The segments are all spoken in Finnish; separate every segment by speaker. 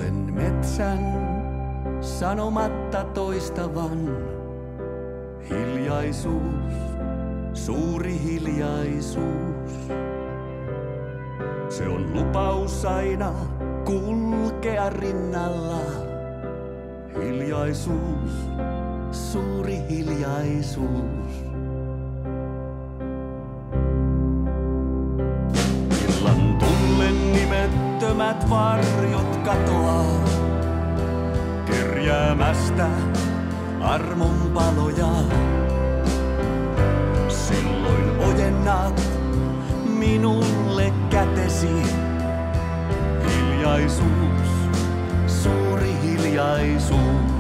Speaker 1: Kuulen metsän sanomatta toistavan. Hiljaisuus, suuri hiljaisuus. Se on lupaus aina kulkea rinnalla. Hiljaisuus, suuri hiljaisuus. Illan tullen nimettömät varjot katoaa, kerjäämästä armon paloja. Silloin ojennat minulle kätesi. Hiljaisuus, suuri hiljaisuus.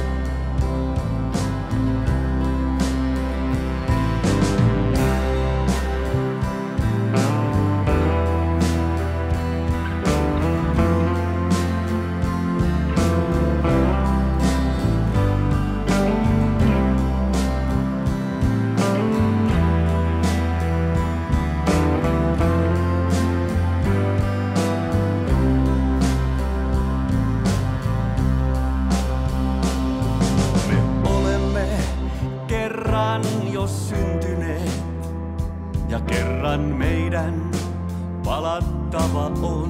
Speaker 1: Jo syntyneet ja kerran meidän palattava on.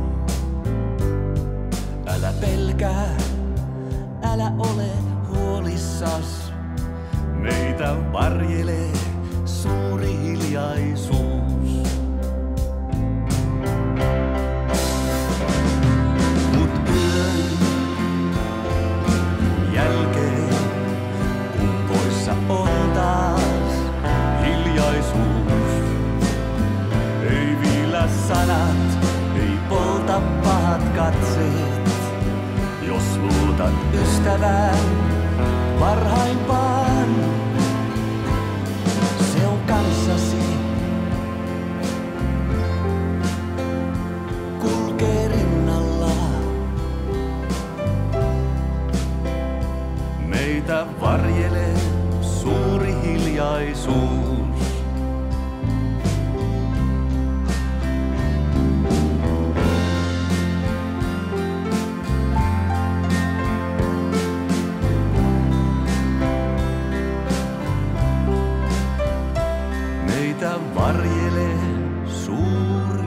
Speaker 1: Älä pelkää, älä ole huolissas. Meitä varjelee suuri hiljaisuus. Mut yön jälkeen kun poissa on ei viilä sanat, ei polta pahat katseet. Jos luotat ystävään parhaimpaan, se on kanssasi. Kulkee rinnalla. Meitä varjelee suuri hiljaisuus. Meitä varjelee suuri